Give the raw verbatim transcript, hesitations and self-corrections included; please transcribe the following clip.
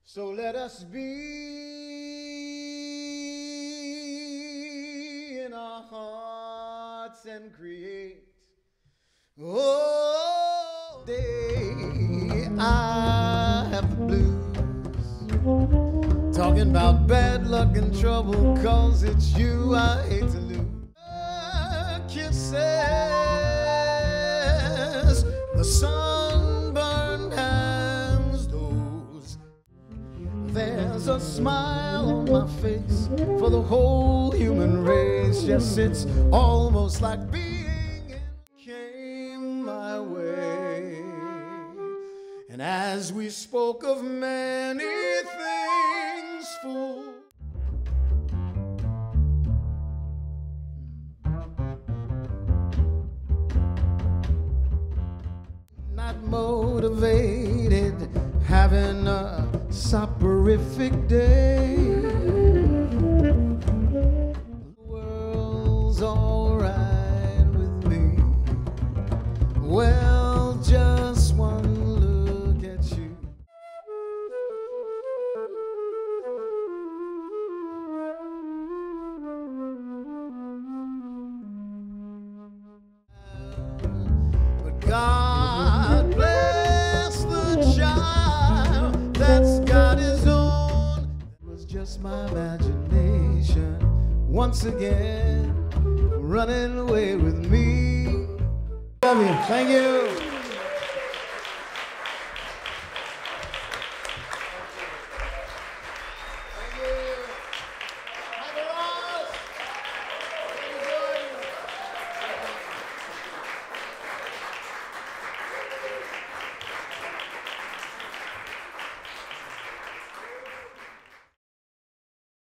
So let us be in our hearts and create. Oh, day I have the blues, talking about bad luck and trouble, cause it's you I hate to lose. Uh, kisses, the sunburned hands, those. There's a smile on my face for the whole human race. Yes, it's almost like being in came my way. And as we spoke of many things, fool, not motivated, having a soporific day. The world's all right with me. Well, just one look at you. But God bless the child that's got his own. It was just my imagination once again running away with me. Love you. Thank you.